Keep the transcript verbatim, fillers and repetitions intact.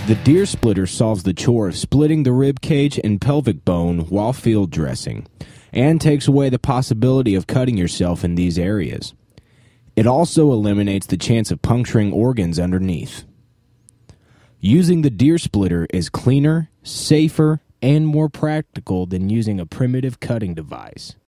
The DeerSplitter solves the chore of splitting the rib cage and pelvic bone while field dressing, and takes away the possibility of cutting yourself in these areas. It also eliminates the chance of puncturing organs underneath. Using the DeerSplitter is cleaner, safer, and more practical than using a primitive cutting device.